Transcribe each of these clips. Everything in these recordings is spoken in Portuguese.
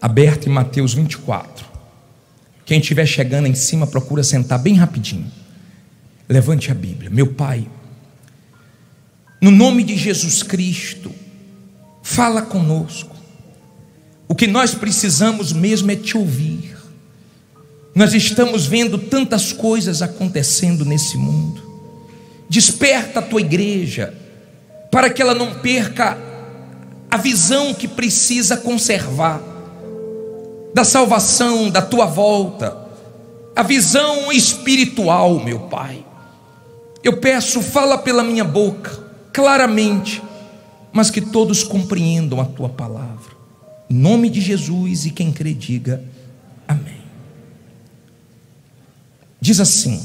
aberta em Mateus 24. Quem estiver chegando em cima, procura sentar bem rapidinho. Levante a Bíblia. Meu Pai, no nome de Jesus Cristo, fala conosco. O que nós precisamos mesmo é te ouvir. Nós estamos vendo tantas coisas acontecendo nesse mundo. Desperta a tua igreja, para que ela não perca a visão que precisa conservar, da salvação, da tua volta, a visão espiritual, meu Pai. Eu peço, fala pela minha boca, claramente, mas que todos compreendam a tua palavra. Em nome de Jesus, e quem crê diga amém. Diz assim,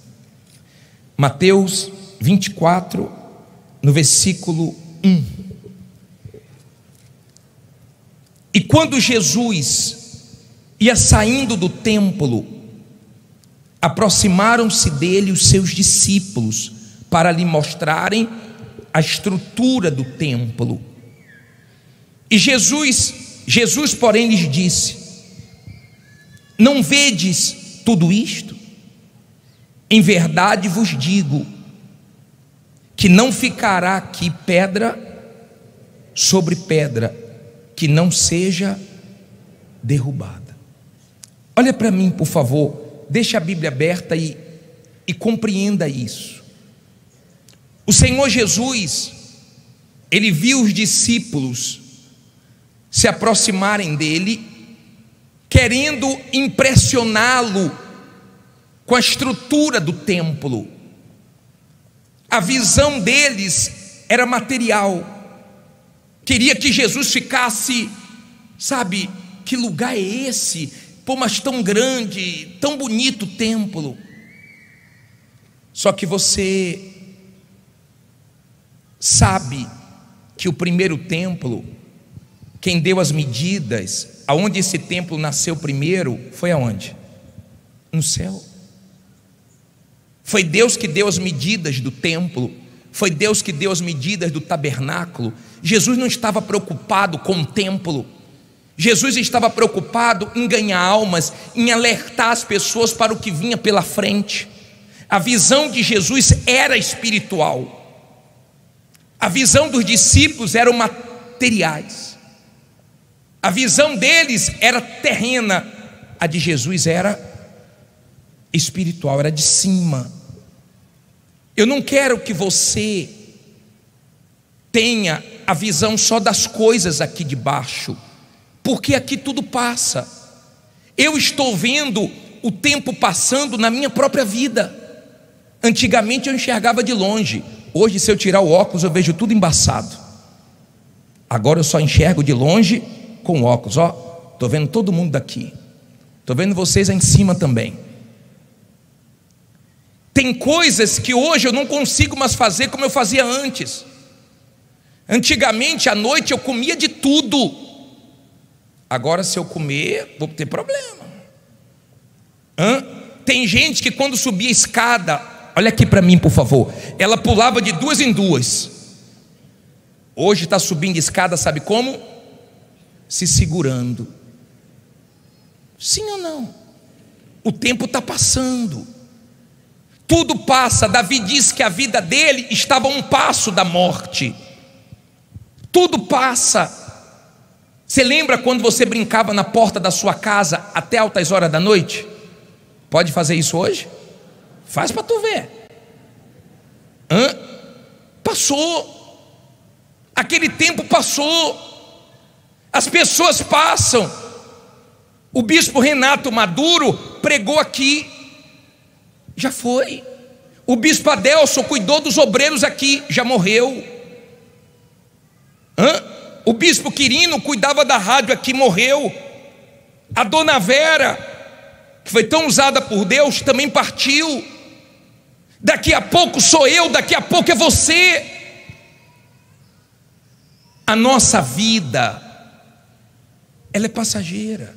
Mateus 24, no versículo 1. E quando Jesus ia saindo do templo, aproximaram-se dele os seus discípulos para lhe mostrarem a estrutura do templo. E Jesus, porém, lhes disse: não vedes tudo isto? Em verdade vos digo que não ficará aqui pedra sobre pedra que não seja derrubada. Olha para mim, por favor, deixa a Bíblia aberta e compreenda isso. O Senhor Jesus, Ele viu os discípulos se aproximarem dele, querendo impressioná-lo com a estrutura do templo. A visão deles era material. Queria que Jesus ficasse, sabe, que lugar é esse? Pô, mas tão grande, tão bonito o templo. Só que você sabe que o primeiro templo, quem deu as medidas, aonde esse templo nasceu primeiro, foi aonde? No céu. Foi Deus que deu as medidas do templo, foi Deus que deu as medidas do tabernáculo. Jesus não estava preocupado com o templo, Jesus estava preocupado em ganhar almas, em alertar as pessoas para o que vinha pela frente. A visão de Jesus era espiritual, a visão dos discípulos eram materiais, a visão deles era terrena, a de Jesus era espiritual, era de cima. Eu não quero que você tenha a visão só das coisas aqui de baixo, porque aqui tudo passa. Eu estou vendo o tempo passando na minha própria vida. Antigamente eu enxergava de longe, hoje se eu tirar o óculos eu vejo tudo embaçado. Agora eu só enxergo de longe com óculos. Ó, estou vendo todo mundo daqui, estou vendo vocês aí em cima também. Tem coisas que hoje eu não consigo mais fazer como eu fazia antes. Antigamente à noite eu comia de tudo, agora se eu comer vou ter problema. Tem gente que quando subia a escada, olha aqui para mim por favor, ela pulava de duas em duas. Hoje está subindo escada, sabe como? Se segurando. Sim ou não? O tempo está passando, tudo passa. Davi diz que a vida dele estava a um passo da morte. Tudo passa. Você lembra quando você brincava na porta da sua casa até altas horas da noite? Pode fazer isso hoje? Faz para tu ver. Passou. Aquele tempo passou. As pessoas passam. O bispo Renato Maduro pregou aqui, já foi. O bispo Adelson cuidou dos obreiros aqui, já morreu. O bispo Quirino cuidava da rádio aqui, morreu. A dona Vera, que foi tão usada por Deus, também partiu. Daqui a pouco sou eu, daqui a pouco é você. A nossa vida, ela é passageira.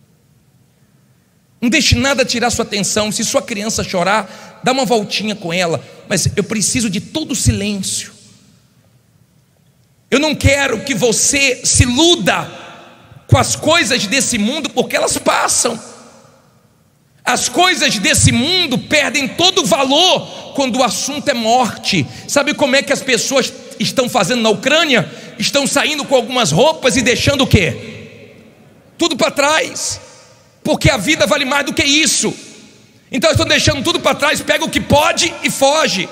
Não deixe nada tirar sua atenção. Se sua criança chorar, dá uma voltinha com ela, mas eu preciso de todo o silêncio. Eu não quero que você se iluda com as coisas desse mundo, porque elas passam. As coisas desse mundo perdem todo o valor quando o assunto é morte. Sabe como é que as pessoas estão fazendo na Ucrânia? Estão saindo com algumas roupas e deixando o quê? Tudo para trás, porque a vida vale mais do que isso. Então estão deixando tudo para trás, pega o que pode e foge.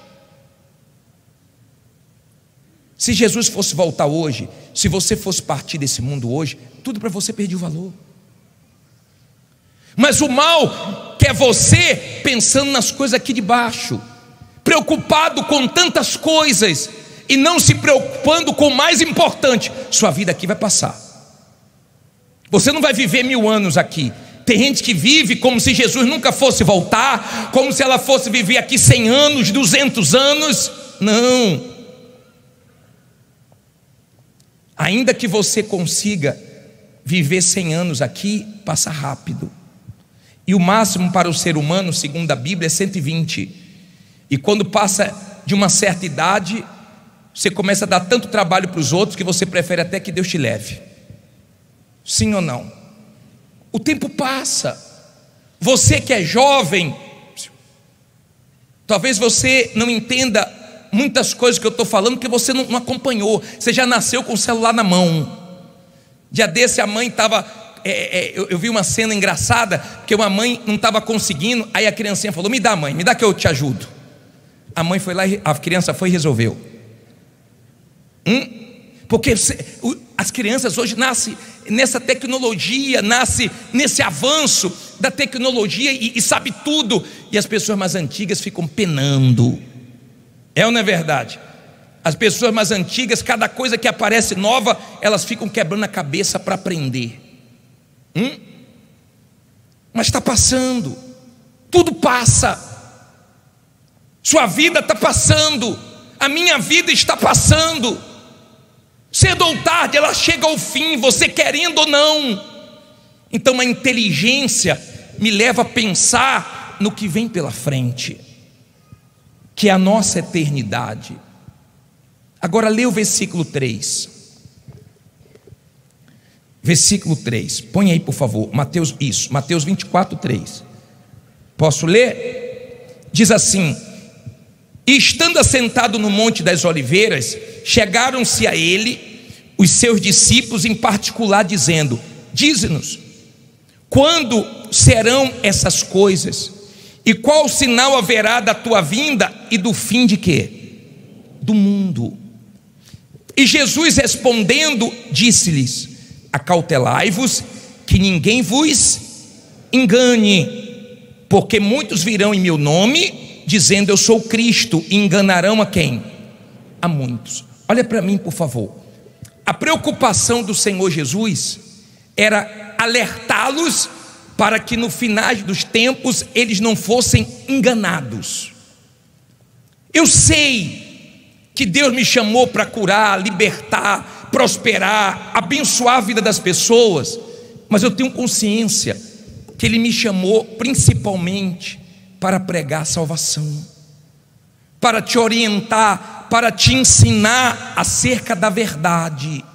Se Jesus fosse voltar hoje, se você fosse partir desse mundo hoje, tudo para você perdeu o valor. Mas o mal quer você pensando nas coisas aqui de baixo, preocupado com tantas coisas e não se preocupando com o mais importante: sua vida aqui vai passar. Você não vai viver 1000 anos aqui. Tem gente que vive como se Jesus nunca fosse voltar, como se ela fosse viver aqui 100 anos, 200 anos. Não. Ainda que você consiga viver 100 anos aqui, passa rápido. E o máximo para o ser humano, segundo a Bíblia, é 120. E quando passa de uma certa idade, você começa a dar tanto trabalho para os outros que você prefere até que Deus te leve. Sim ou não? O tempo passa. Você que é jovem, talvez você não entenda muitas coisas que eu estou falando, porque você não acompanhou. Você já nasceu com o celular na mão. Dia desse a mãe estava... eu vi uma cena engraçada, que uma mãe não estava conseguindo. Aí a criancinha falou: me dá, mãe, me dá que eu te ajudo. A mãe foi lá, a criança foi e resolveu. Porque as crianças hoje nascem nessa tecnologia, nascem nesse avanço da tecnologia e sabe tudo. E as pessoas mais antigas ficam penando. É ou não é verdade? As pessoas mais antigas, cada coisa que aparece nova, elas ficam quebrando a cabeça para aprender. Mas está passando. Tudo passa. Sua vida está passando. A minha vida está passando. Cedo ou tarde ela chega ao fim, você querendo ou não. Então a inteligência me leva a pensar no que vem pela frente, que é a nossa eternidade. Agora lê o versículo 3. Versículo 3, põe aí por favor, Mateus 24, 3. Posso ler? Diz assim: e estando assentado no Monte das Oliveiras, chegaram-se a ele os seus discípulos em particular, dizendo: dize-nos, quando serão essas coisas? E qual sinal haverá da tua vinda e do fim de quê? Do mundo. E Jesus respondendo, disse-lhes: acautelai-vos que ninguém vos engane, porque muitos virão em meu nome, dizendo eu sou Cristo, e enganarão a quem? A muitos. Olha para mim por favor. A preocupação do Senhor Jesus era alertá-los para que no final dos tempos eles não fossem enganados. Eu sei que Deus me chamou para curar, libertar, prosperar, abençoar a vida das pessoas, mas eu tenho consciência que Ele me chamou principalmente para pregar salvação, para te orientar, para te ensinar acerca da verdade.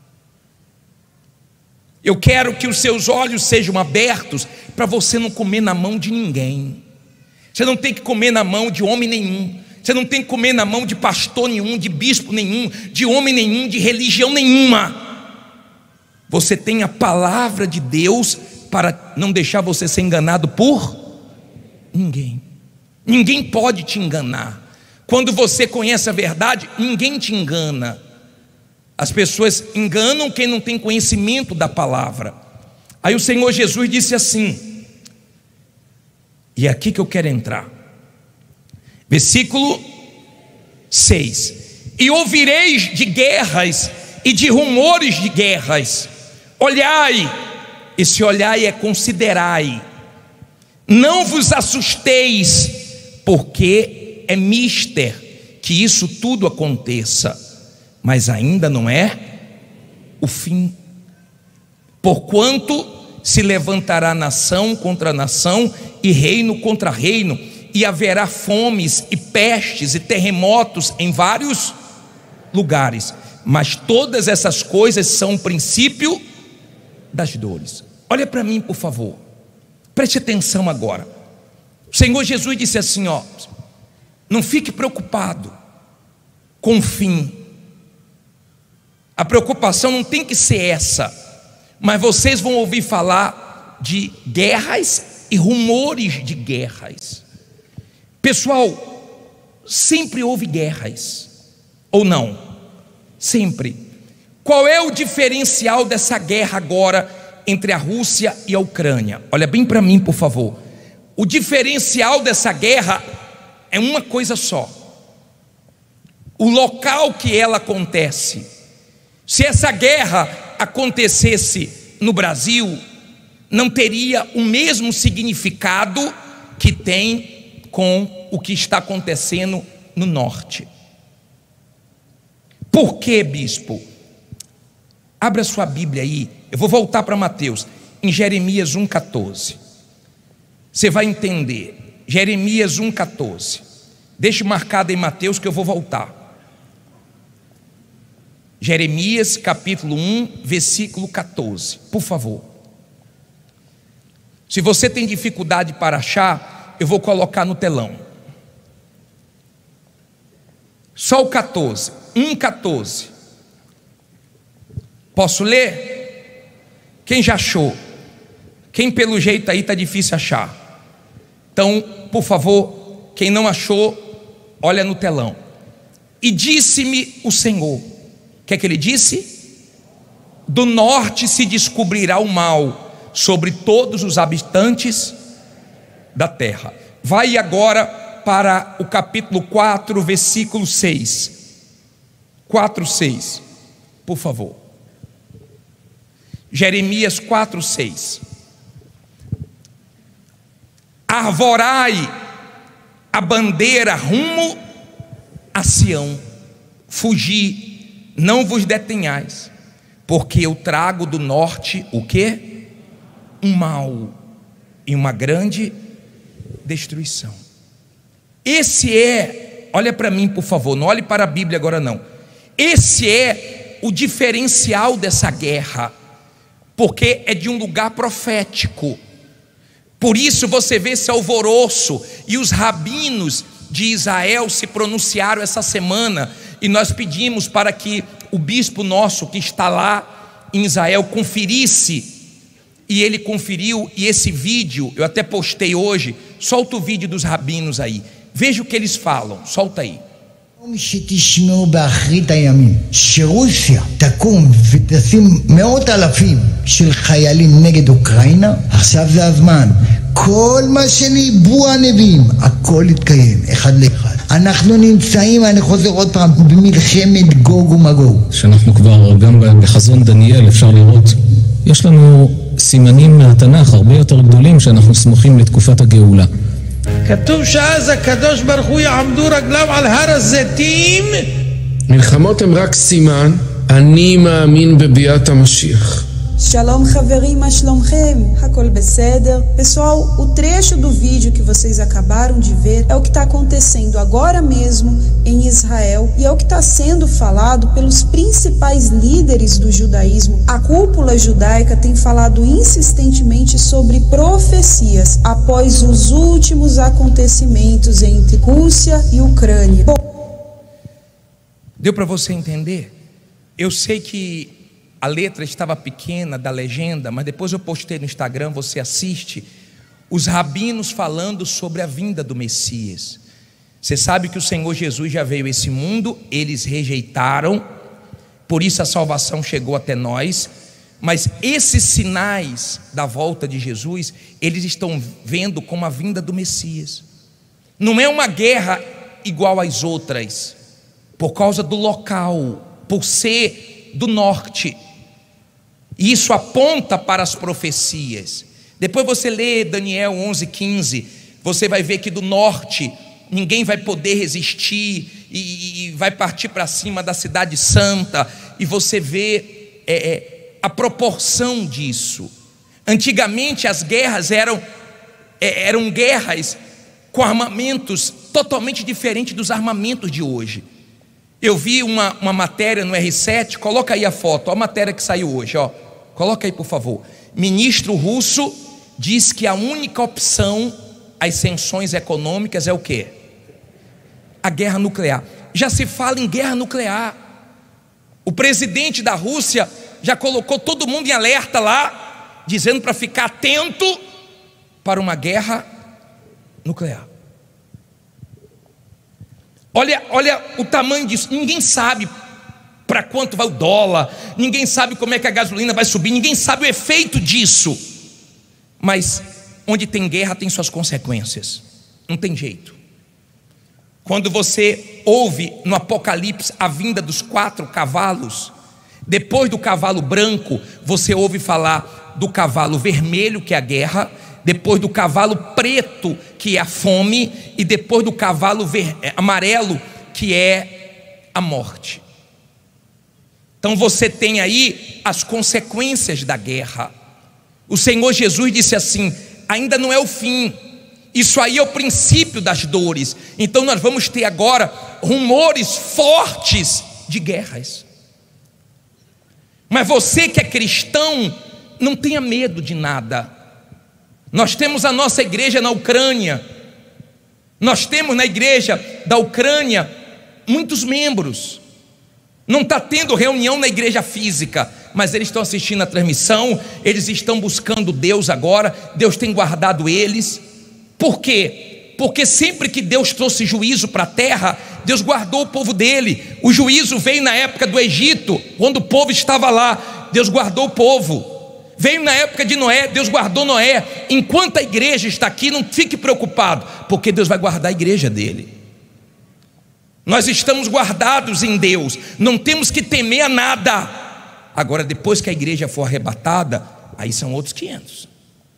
Eu quero que os seus olhos sejam abertos para você não comer na mão de ninguém. Você não tem que comer na mão de homem nenhum. Você não tem que comer na mão de pastor nenhum, de bispo nenhum, de homem nenhum, de religião nenhuma. Você tem a palavra de Deus para não deixar você ser enganado por ninguém. Ninguém pode te enganar. Quando você conhece a verdade, ninguém te engana. As pessoas enganam quem não tem conhecimento da palavra. Aí o Senhor Jesus disse assim, e é aqui que eu quero entrar. Versículo 6: e ouvireis de guerras e de rumores de guerras. Olhai, esse olhai é considerai. Não vos assusteis, porque é mister que isso tudo aconteça, mas ainda não é o fim. Porquanto se levantará nação contra nação e reino contra reino, e haverá fomes e pestes e terremotos em vários lugares, mas todas essas coisas são o princípio das dores. Olha para mim, por favor, preste atenção agora. O Senhor Jesus disse assim, ó: não fique preocupado com o fim. A preocupação não tem que ser essa, mas vocês vão ouvir falar de guerras e rumores de guerras. Pessoal, sempre houve guerras, ou não? Sempre. Qual é o diferencial dessa guerra agora entre a Rússia e a Ucrânia? Olha bem para mim, por favor. O diferencial dessa guerra é uma coisa só: o local que ela acontece. Se essa guerra acontecesse no Brasil, não teria o mesmo significado que tem com o que está acontecendo no norte. Por quê, bispo? Abra sua Bíblia aí, eu vou voltar para Mateus, em Jeremias 1,14. Você vai entender. Jeremias 1,14. Deixe marcado em Mateus que eu vou voltar. Jeremias capítulo 1, versículo 14, por favor. Se você tem dificuldade para achar, eu vou colocar no telão. Só o 14, 1,14. Posso ler? Quem já achou? Quem pelo jeito aí está difícil achar? Então, por favor, quem não achou, olha no telão. E disse-me o Senhor. O que é que ele disse? Do norte se descobrirá o mal sobre todos os habitantes da terra. Vai agora para o capítulo 4, versículo 6. 4, 6, por favor. Jeremias 4, 6. Arvorai a bandeira rumo a Sião, fugi, não vos detenhais, porque eu trago do norte o quê? Um mal e uma grande destruição. Esse é, olha para mim por favor, não olhe para a Bíblia agora não. Esse é o diferencial dessa guerra, porque é de um lugar profético. Por isso você vê esse alvoroço, e os rabinos de Israel se pronunciaram essa semana, e nós pedimos para que o bispo nosso que está lá em Israel conferisse, e ele conferiu. E esse vídeo eu até postei hoje. Solta o vídeo dos rabinos aí, veja o que eles falam, solta aí. שתשמעו באחרית הימים שרוסיה תקום ותשים מאות אלפים של חיילים נגד אוקראינה, עכשיו זה הזמן. כל מה שניבאו הנביאים הכל יתקיים אחד לאחד. אנחנו נמצאים, אני חוזר עוד פעם, במלחמת גוג ומגוג, שאנחנו כבר גם בחזון דניאל אפשר לראות, יש לנו סימנים מהתנ"ך הרבה יותר גדולים שאנחנו סמוכים לתקופת הגאולה. כתוב שאז הקדוש ברוך הוא יעמדו רגליו על הר הזיתים. מלחמות הם רק סימן, אני מאמין בביאת המשיח. Shalom, חברים, מה שלומכם? הכל בסדר? Pessoal, o trecho do vídeo que vocês acabaram de ver é o que está acontecendo agora mesmo em Israel, e é o que está sendo falado pelos principais líderes do judaísmo. A cúpula judaica tem falado insistentemente sobre profecias após os últimos acontecimentos entre Rússia e Ucrânia. Deu para você entender? Eu sei que a letra estava pequena da legenda, mas depois eu postei no Instagram, você assiste, os rabinos falando sobre a vinda do Messias. Você sabe que o Senhor Jesus já veio a esse mundo, eles rejeitaram, por isso a salvação chegou até nós, mas esses sinais da volta de Jesus, eles estão vendo como a vinda do Messias. Não é uma guerra igual às outras, por causa do local, por ser do norte. E isso aponta para as profecias. Depois você lê Daniel 11:15, você vai ver que do norte ninguém vai poder resistir e vai partir para cima da cidade santa. E você vê a proporção disso. Antigamente as guerras eram guerras com armamentos totalmente diferentes dos armamentos de hoje. Eu vi uma matéria no R7, coloca aí a foto, ó, a matéria que saiu hoje, ó. Coloca aí, por favor. Ministro russo diz que a única opção às sanções econômicas é o quê? A guerra nuclear. Já se fala em guerra nuclear. O presidente da Rússia já colocou todo mundo em alerta lá, dizendo para ficar atento para uma guerra nuclear. Olha o tamanho disso. Ninguém sabe para quanto vai o dólar, ninguém sabe como é que a gasolina vai subir, ninguém sabe o efeito disso. Mas onde tem guerra tem suas consequências, não tem jeito. Quando você ouve no Apocalipse a vinda dos 4 cavalos, depois do cavalo branco, você ouve falar do cavalo vermelho, que é a guerra, depois do cavalo preto, que é a fome, e depois do cavalo amarelo, que é a morte. Então você tem aí as consequências da guerra. O Senhor Jesus disse assim: ainda não é o fim, isso aí é o princípio das dores. Então nós vamos ter agora rumores fortes de guerras. Mas você que é cristão, não tenha medo de nada. Nós temos a nossa igreja na Ucrânia, nós temos na igreja da Ucrânia muitos membros. Não está tendo reunião na igreja física, mas eles estão assistindo a transmissão, eles estão buscando Deus agora, Deus tem guardado eles. Por quê? Porque sempre que Deus trouxe juízo para a terra, Deus guardou o povo dele. O juízo veio na época do Egito, quando o povo estava lá, Deus guardou o povo. Veio na época de Noé, Deus guardou Noé. Enquanto a igreja está aqui, não fique preocupado, porque Deus vai guardar a igreja dele. Nós estamos guardados em Deus, não temos que temer a nada. Agora, depois que a igreja for arrebatada, aí são outros 500.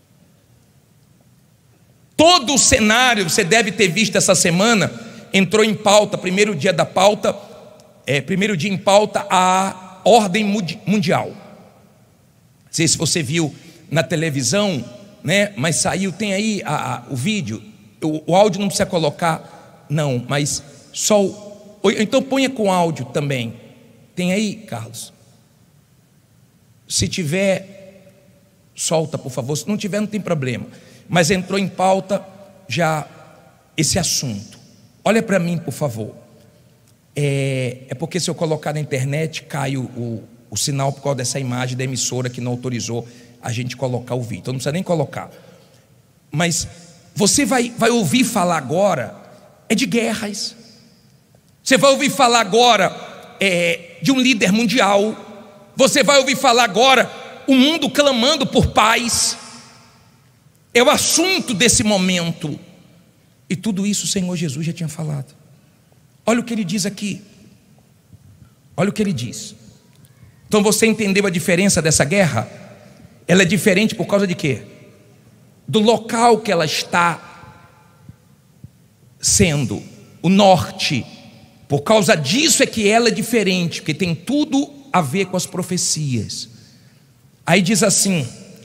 Todo o cenário, você deve ter visto essa semana, entrou em pauta, primeiro dia da pauta, primeiro dia em pauta, a ordem mundial. Não sei se você viu na televisão, né? Mas saiu, tem aí o vídeo, o áudio não precisa colocar, não, mas só então ponha com áudio também. Tem aí, Carlos? Se tiver, solta, por favor. Se não tiver, não tem problema. Mas entrou em pauta já esse assunto. Olha para mim, por favor. É porque se eu colocar na internet, cai o sinal por causa dessa imagem da emissora que não autorizou a gente colocar o vídeo. Então não precisa nem colocar. Mas você vai ouvir falar agora de guerras. Você vai ouvir falar agora de um líder mundial. Você vai ouvir falar agora o mundo clamando por paz. É o assunto desse momento. E tudo isso o Senhor Jesus já tinha falado. Olha o que ele diz aqui. Olha o que ele diz. Então você entendeu a diferença dessa guerra? Ela é diferente por causa de quê? Do local que ela está sendo, o norte. Por causa disso é que ela é diferente, porque tem tudo a ver com as profecias. Aí diz assim,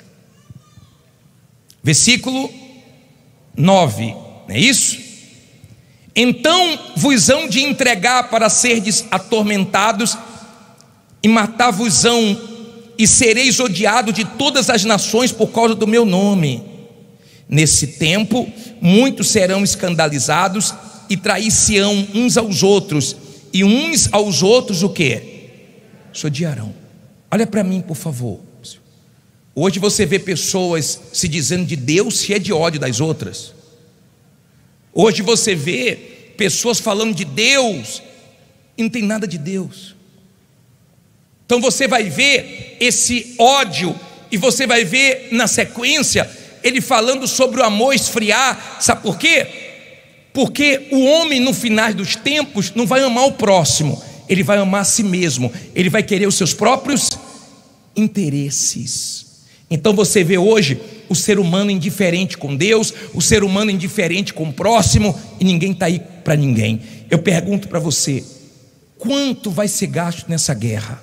versículo 9, não é isso? Então vos hão de entregar para serdes atormentados, e matar-vos-ão, e sereis odiados de todas as nações por causa do meu nome. Nesse tempo muitos serão escandalizados e trair-se-ão uns aos outros, e uns aos outros o quê? Se odiarão. Olha para mim, por favor. Hoje você vê pessoas se dizendo de Deus, se é de ódio das outras. Hoje você vê pessoas falando de Deus e não tem nada de Deus. Então você vai ver esse ódio, e você vai ver na sequência ele falando sobre o amor esfriar. Sabe por quê? Porque o homem no final dos tempos não vai amar o próximo, ele vai amar a si mesmo, ele vai querer os seus próprios interesses. Então você vê hoje o ser humano indiferente com Deus, o ser humano indiferente com o próximo, e ninguém está aí para ninguém. Eu pergunto para você, quanto vai ser gasto nessa guerra?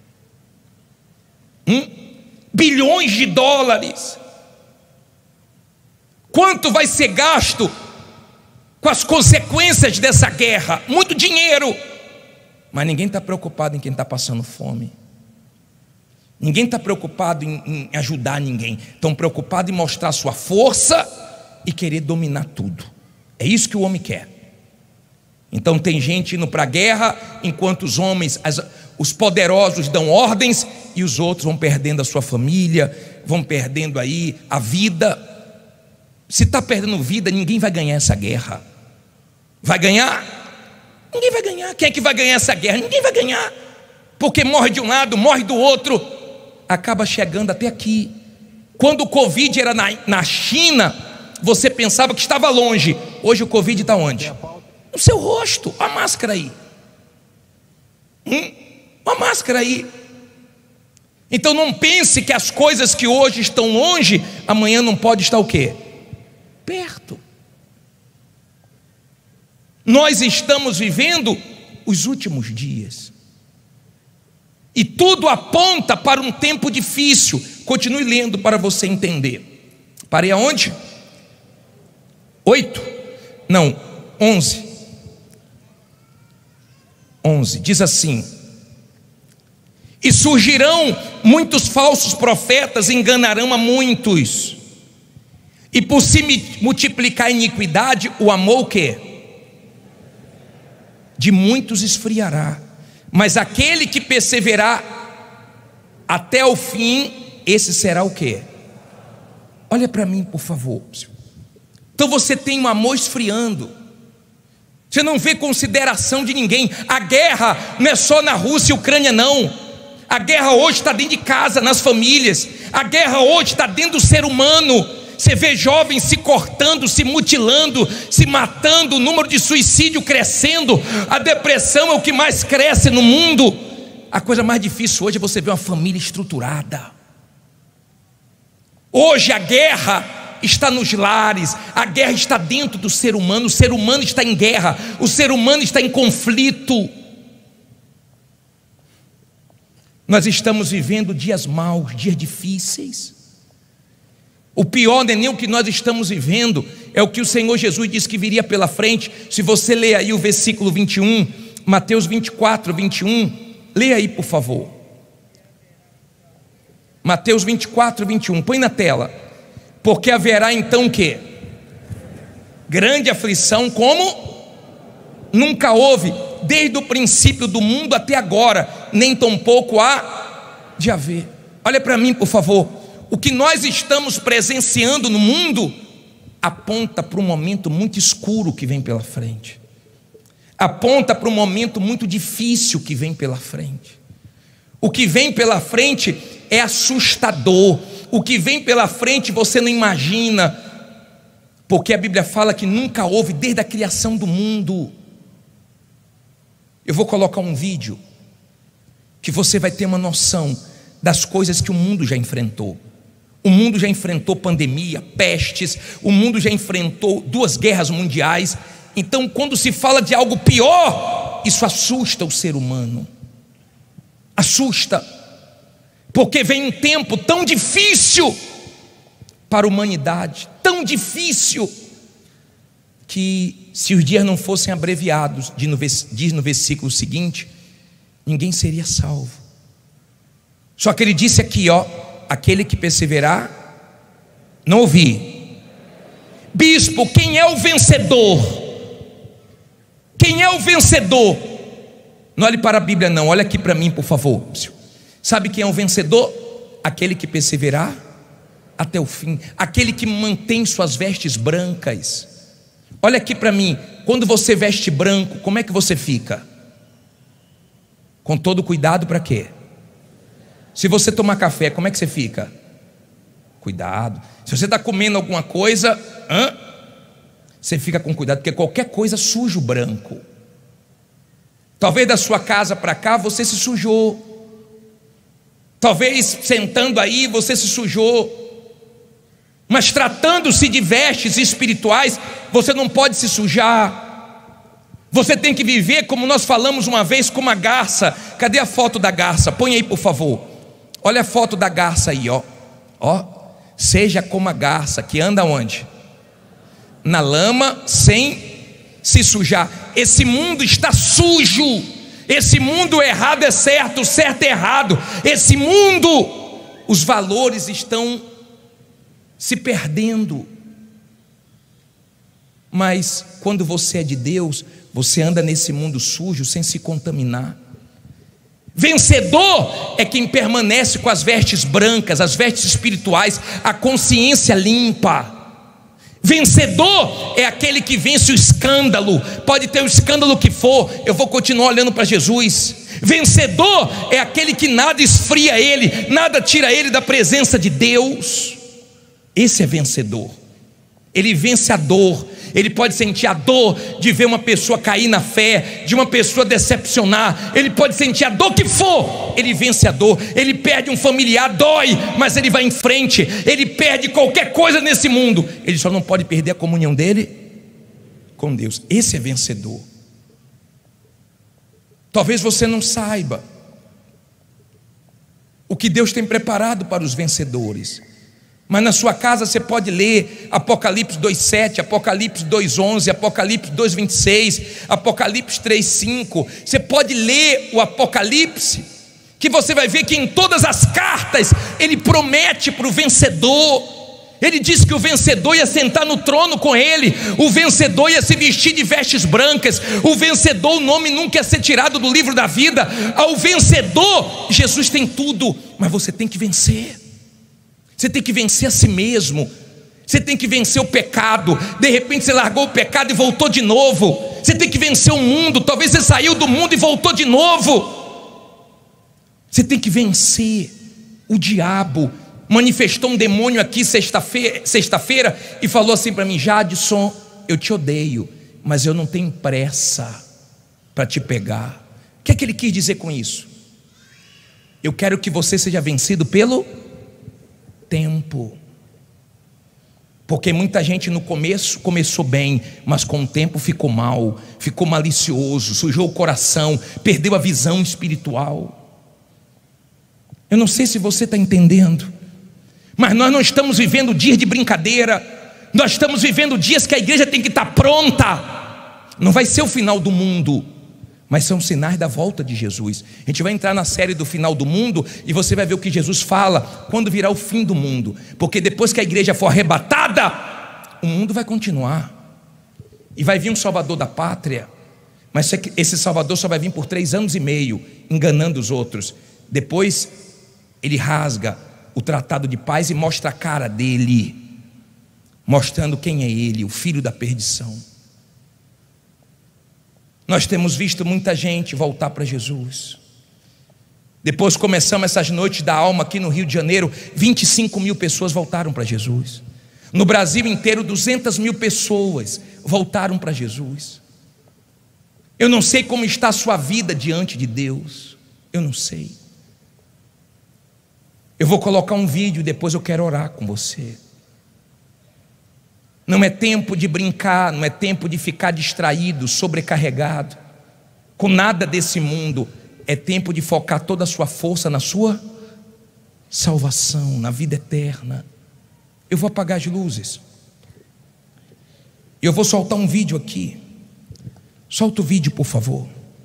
Bilhões de dólares. Quanto vai ser gasto com as consequências dessa guerra? Muito dinheiro. Mas ninguém está preocupado em quem está passando fome. Ninguém está preocupado em ajudar ninguém. Estão preocupados em mostrar sua força e querer dominar tudo. É isso que o homem quer. Então tem gente indo para a guerra, enquanto os homens, os poderosos dão ordens, e os outros vão perdendo a sua família, vão perdendo aí a vida. Se está perdendo vida, ninguém vai ganhar essa guerra. Vai ganhar? Ninguém vai ganhar. Quem é que vai ganhar essa guerra? Ninguém vai ganhar, porque morre de um lado, morre do outro, acaba chegando até aqui. Quando o Covid era na China, você pensava que estava longe. Hoje o Covid está onde? No seu rosto. Olha a máscara aí. Olha a máscara aí. Então não pense que as coisas que hoje estão longe, amanhã não pode estar o quê? Perto. Nós estamos vivendo os últimos dias, e tudo aponta para um tempo difícil. Continue lendo para você entender. Parei aonde? 11. 11 diz assim: e surgirão muitos falsos profetas, enganarão a muitos, e por se multiplicar a iniquidade, o amor o quê? De muitos esfriará, mas aquele que perseverar até o fim, esse será o quê? Olha para mim, por favor. Então você tem um amor esfriando, você não vê consideração de ninguém. A guerra não é só na Rússia e Ucrânia, não. A guerra hoje está dentro de casa, nas famílias. A guerra hoje está dentro do ser humano. Você vê jovens se cortando, se mutilando, se matando, o número de suicídio crescendo, a depressão é o que mais cresce no mundo. A coisa mais difícil hoje é você ver uma família estruturada. Hoje a guerra está nos lares, a guerra está dentro do ser humano, o ser humano está em guerra, o ser humano está em conflito. Nós estamos vivendo dias maus, dias difíceis. O pior não é nem o que nós estamos vivendo, é o que o Senhor Jesus disse que viria pela frente. Se você ler aí o versículo 21, Mateus 24, 21, leia aí por favor. Mateus 24, 21, põe na tela. Porque haverá então o quê? Grande aflição, como nunca houve, desde o princípio do mundo até agora, nem tampouco há de haver. Olha para mim por favor. O que nós estamos presenciando no mundo aponta para um momento muito escuro que vem pela frente, aponta para um momento muito difícil que vem pela frente. O que vem pela frente é assustador. O que vem pela frente você não imagina, porque a Bíblia fala que nunca houve desde a criação do mundo. Eu vou colocar um vídeo que você vai ter uma noção das coisas que o mundo já enfrentou. O mundo já enfrentou pandemia, pestes, o mundo já enfrentou 2 guerras mundiais. Então quando se fala de algo pior, isso assusta o ser humano. Assusta, porque vem um tempo tão difícil para a humanidade, tão difícil, que se os dias não fossem abreviados, diz no versículo seguinte, ninguém seria salvo. Só que ele disse aqui, ó, aquele que perseverar, não ouvi. Bispo, quem é o vencedor? Quem é o vencedor? Não olhe para a Bíblia não, olha aqui para mim por favor. Sabe quem é o vencedor? Aquele que perseverar até o fim, aquele que mantém suas vestes brancas. Olha aqui para mim, quando você veste branco, como é que você fica? Com todo cuidado para quê? Se você tomar café, como é que você fica? Cuidado. Se você está comendo alguma coisa, você fica com cuidado, porque qualquer coisa suja o branco. Talvez da sua casa para cá você se sujou. Talvez sentando aí você se sujou. Mas tratando-se de vestes espirituais, você não pode se sujar. Você tem que viver como nós falamos uma vez, como a garça. Cadê a foto da garça? Põe aí por favor. Olha a foto da garça aí, ó. Ó, seja como a garça que anda onde? Na lama, sem se sujar. Esse mundo está sujo, Esse mundo errado é certo, o certo é errado. Esse mundo, os valores estão se perdendo. Mas quando você é de Deus, você anda nesse mundo sujo sem se contaminar. Vencedor é quem permanece com as vestes brancas, as vestes espirituais, a consciência limpa. Vencedor é aquele que vence o escândalo. Pode ter o escândalo que for, eu vou continuar olhando para Jesus. Vencedor é aquele que nada esfria ele, nada tira ele da presença de Deus. Esse é vencedor. Ele vence a dor. Ele pode sentir a dor de ver uma pessoa cair na fé, de uma pessoa decepcionar. Ele pode sentir a dor que for, ele vence a dor. Ele perde um familiar, dói, mas ele vai em frente. Ele perde qualquer coisa nesse mundo, ele só não pode perder a comunhão dele com Deus. Esse é vencedor. Talvez você não saiba o que Deus tem preparado para os vencedores, mas na sua casa você pode ler Apocalipse 2:7, Apocalipse 2:11, Apocalipse 2:26, Apocalipse 3:5. Você pode ler o Apocalipse, que você vai ver que em todas as cartas ele promete para o vencedor. Ele disse que o vencedor ia sentar no trono com ele, o vencedor ia se vestir de vestes brancas, o vencedor, o nome nunca ia ser tirado do livro da vida. Ao vencedor, Jesus tem tudo, mas você tem que vencer. Você tem que vencer a si mesmo. Você tem que vencer o pecado. De repente você largou o pecado e voltou de novo. Você tem que vencer o mundo. Talvez você saiu do mundo e voltou de novo. Você tem que vencer o diabo. Manifestou um demônio aqui sexta-feira e falou assim para mim: Jadson, eu te odeio, mas eu não tenho pressa para te pegar. O que é que ele quis dizer com isso? Eu quero que você seja vencido pelo tempo. Porque muita gente no começo começou bem, mas com o tempo ficou mal, ficou malicioso, sujou o coração, perdeu a visão espiritual. Eu não sei se você está entendendo, mas nós não estamos vivendo dias de brincadeira. Nós estamos vivendo dias que a igreja tem que estar pronta. Não vai ser o final do mundo, mas são sinais da volta de Jesus. A gente vai entrar na série do final do mundo e você vai ver o que Jesus fala quando virá o fim do mundo. Porque depois que a igreja for arrebatada, o mundo vai continuar. E vai vir um salvador da pátria, mas esse salvador só vai vir por 3 anos e meio, enganando os outros. Depois ele rasga o tratado de paz e mostra a cara dele, mostrando quem é ele, o filho da perdição. Nós temos visto muita gente voltar para Jesus. Depois começamos essas noites da alma aqui no Rio de Janeiro, 25 mil pessoas voltaram para Jesus. No Brasil inteiro, 200 mil pessoas voltaram para Jesus. Eu não sei como está a sua vida diante de Deus. Eu não sei. Eu vou colocar um vídeo e depois eu quero orar com você. Não é tempo de brincar, não é tempo de ficar distraído, sobrecarregado com nada desse mundo. É tempo de focar toda a sua força na sua salvação, na vida eterna. Eu vou apagar as luzes. Eu vou soltar um vídeo aqui. Solta o vídeo, por favor.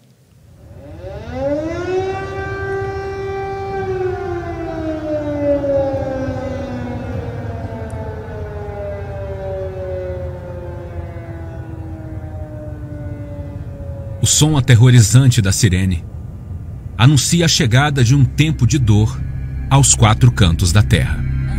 O som aterrorizante da sirene anuncia a chegada de um tempo de dor aos 4 cantos da terra.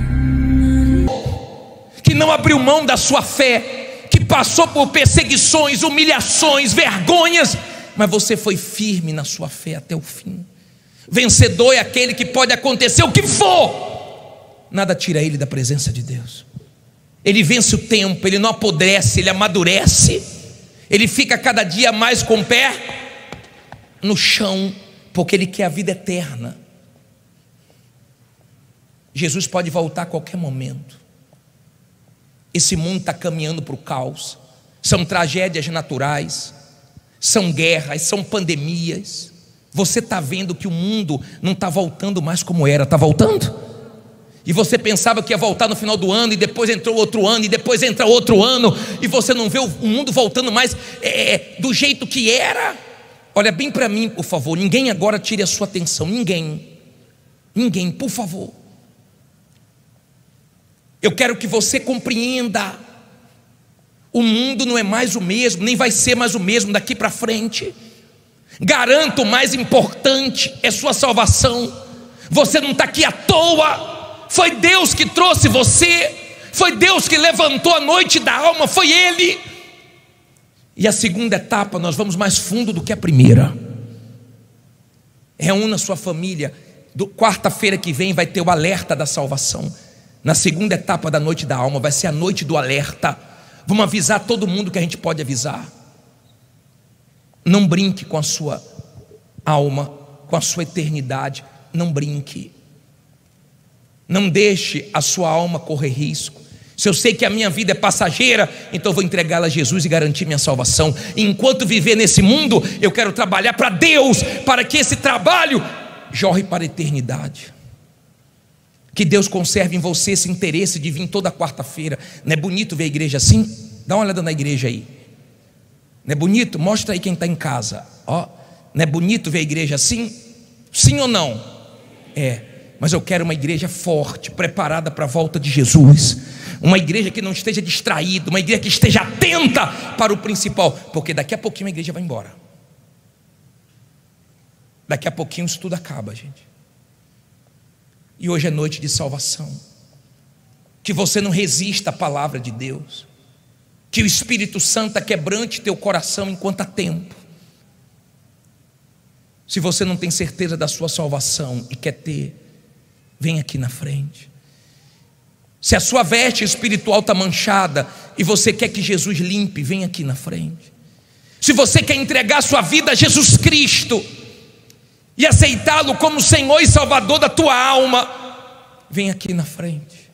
Que não abriu mão da sua fé, que passou por perseguições, humilhações, vergonhas, mas você foi firme na sua fé até o fim. Vencedor é aquele que pode acontecer o que for, nada tira ele da presença de Deus. Ele vence o tempo, ele não apodrece, ele amadurece. Ele fica cada dia mais com o pé no chão, porque ele quer a vida eterna. Jesus pode voltar a qualquer momento. Esse mundo está caminhando para o caos. São tragédias naturais, são guerras, são pandemias. Você está vendo que o mundo não está voltando mais como era. Está voltando? E você pensava que ia voltar no final do ano, e depois entrou outro ano, e depois entra outro ano, e você não vê o mundo voltando mais do jeito que era. Olha bem para mim, por favor. Ninguém agora tire a sua atenção. Ninguém, por favor. Eu quero que você compreenda. O mundo não é mais o mesmo, nem vai ser mais o mesmo daqui para frente. Garanto, o mais importante é sua salvação. Você não está aqui à toa. Foi Deus que trouxe você. Foi Deus que levantou a noite da alma. Foi Ele. E a segunda etapa, nós vamos mais fundo do que a primeira. Reúna sua família. Quarta-feira que vem vai ter o alerta da salvação. Na segunda etapa da noite da alma vai ser a noite do alerta. Vamos avisar todo mundo que a gente pode avisar. Não brinque com a sua alma, com a sua eternidade. Não brinque. Não deixe a sua alma correr risco. Se eu sei que a minha vida é passageira, então eu vou entregá-la a Jesus e garantir minha salvação. E enquanto viver nesse mundo, eu quero trabalhar para Deus, para que esse trabalho jorre para a eternidade. Que Deus conserve em você esse interesse de vir toda quarta-feira. Não é bonito ver a igreja assim? Dá uma olhada na igreja aí. Não é bonito? Mostra aí quem está em casa. Ó, não é bonito ver a igreja assim? Sim ou não? É. Mas eu quero uma igreja forte, preparada para a volta de Jesus. Uma igreja que não esteja distraída, uma igreja que esteja atenta para o principal. Porque daqui a pouquinho a igreja vai embora. Daqui a pouquinho isso tudo acaba, gente. E hoje é noite de salvação. Que você não resista à palavra de Deus. Que o Espírito Santo quebrante teu coração enquanto há tempo. Se você não tem certeza da sua salvação e quer ter, vem aqui na frente. Se a sua veste espiritual está manchada e você quer que Jesus limpe, vem aqui na frente. Se você quer entregar sua vida a Jesus Cristo e aceitá-lo como Senhor e Salvador da tua alma, vem aqui na frente.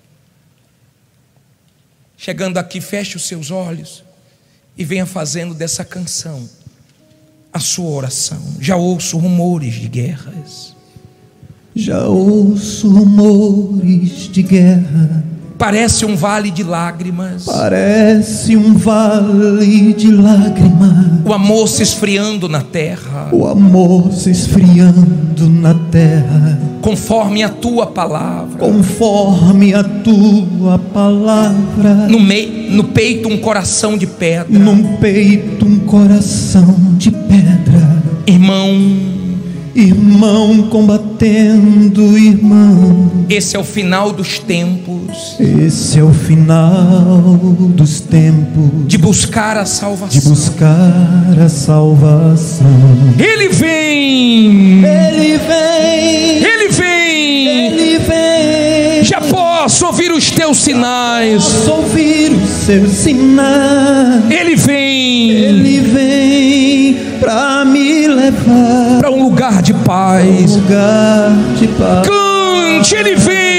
Chegando aqui, feche os seus olhos e venha fazendo dessa canção a sua oração. Já ouço rumores de guerras. Já ouço rumores de guerra. Parece um vale de lágrimas. Parece um vale de lágrimas. O amor se esfriando na terra. O amor se esfriando na terra. Conforme a tua palavra. Conforme a tua palavra. No peito um coração de pedra. No peito um coração de pedra. Irmão combatendo irmão. Esse é o final dos tempos. Esse é o final dos tempos. De buscar a salvação. De buscar a salvação. Ele vem. Ele vem. Ele vem. Ele vem. Já posso ouvir os teus sinais. Posso ouvir os seus sinais. Ele vem. Ele vem para me levar para um lugar de paz. Um lugar de paz. Cante, ele vem.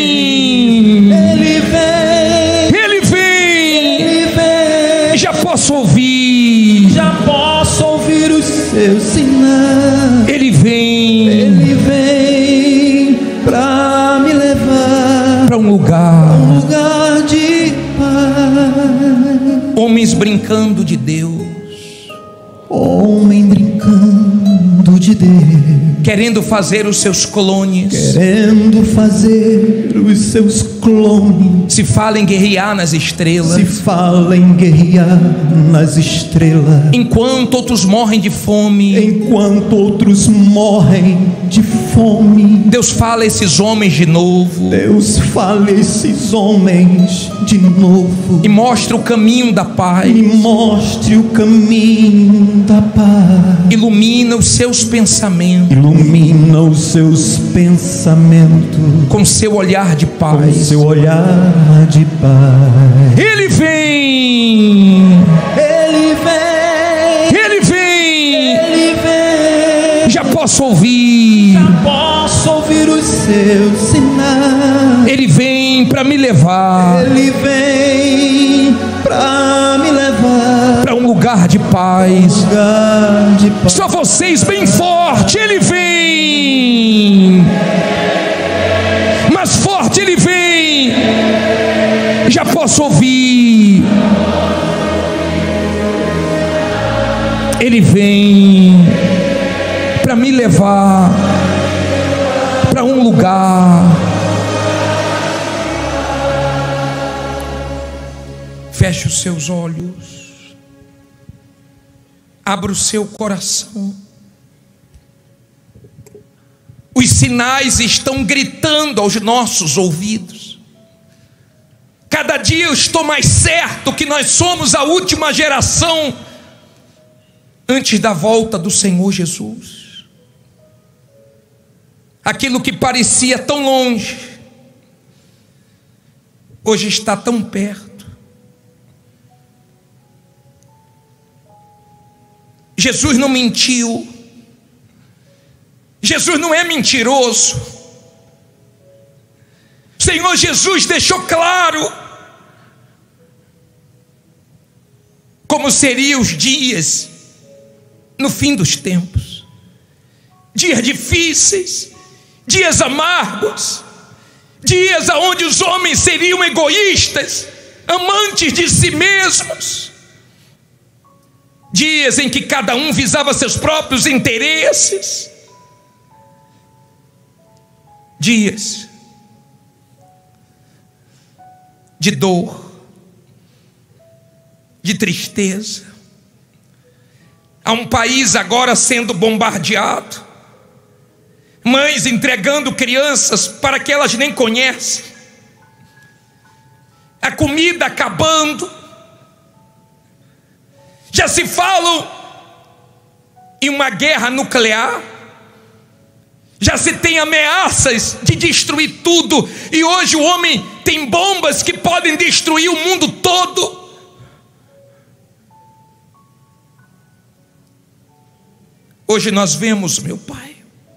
Ele vem. Ele vem. Ele vem. Já posso ouvir. Já posso ouvir os seus sinais. Ele vem. Ele vem para me levar para um lugar de paz. Homens brincando de Deus. Homem brincando de Deus. Querendo fazer os seus clones. Querendo fazer os seus clones. Se fala em guerrear nas estrelas. Se fala em guerrear nas estrelas. Enquanto outros morrem de fome. Enquanto outros morrem de fome. Deus fala a esses homens de novo. Deus fala a esses homens de novo. E mostra o caminho da paz. E mostre o caminho da paz. Ilumina os seus pensamentos. Ilumina os seus pensamentos. Com seu olhar de paz. Com seu olhar de paz. Ele vem. Ele vem. Ele vem. Ele vem. Já posso ouvir. Já posso ouvir os seus sinais. Ele vem para me levar. Ele vem para me levar para um lugar de paz. Lugar de paz. Só vocês bem forte. Ele vem. Mais forte ele vem. Já posso ouvir. Ele vem para me levar para um lugar. Feche os seus olhos, abra o seu coração. Os sinais estão gritando aos nossos ouvidos. Cada dia eu estou mais certo que nós somos a última geração antes da volta do Senhor Jesus. Aquilo que parecia tão longe, hoje está tão perto. Jesus não mentiu. Jesus não é mentiroso. O Senhor Jesus deixou claro como seriam os dias no fim dos tempos. Dias difíceis, dias amargos, dias onde os homens seriam egoístas, amantes de si mesmos, dias em que cada um visava seus próprios interesses, dias de dor, de tristeza. Há um país agora sendo bombardeado, mães entregando crianças para que elas nem conhecem, a comida acabando. Já se falam em uma guerra nuclear, já se tem ameaças de destruir tudo, e hoje o homem tem bombas que podem destruir o mundo todo. Hoje nós vemos, meu Pai,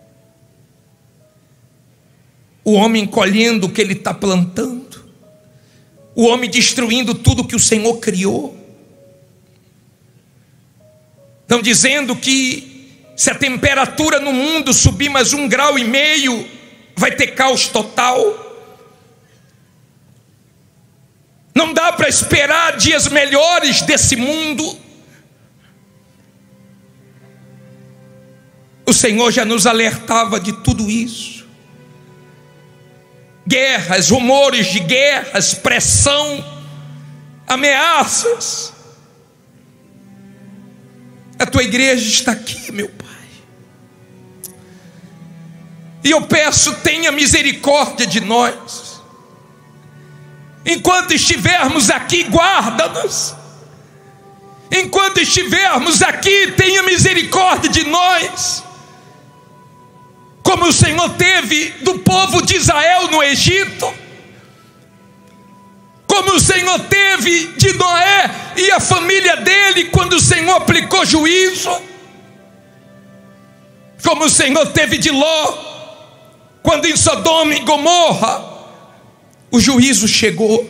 o homem colhendo o que ele está plantando, o homem destruindo tudo que o Senhor criou. Estão dizendo que se a temperatura no mundo subir mais 1,5 graus, vai ter caos total. Não dá para esperar dias melhores desse mundo. O Senhor já nos alertava de tudo isso. Guerras, rumores de guerras, pressão, ameaças. A tua igreja está aqui, meu Pai. E eu peço, tenha misericórdia de nós. Enquanto estivermos aqui, guarda-nos. Enquanto estivermos aqui, tenha misericórdia de nós. Como o Senhor teve do povo de Israel no Egito. Como o Senhor teve de Noé e a família dele quando o Senhor aplicou juízo. Como o Senhor teve de Ló quando em Sodoma e Gomorra o juízo chegou.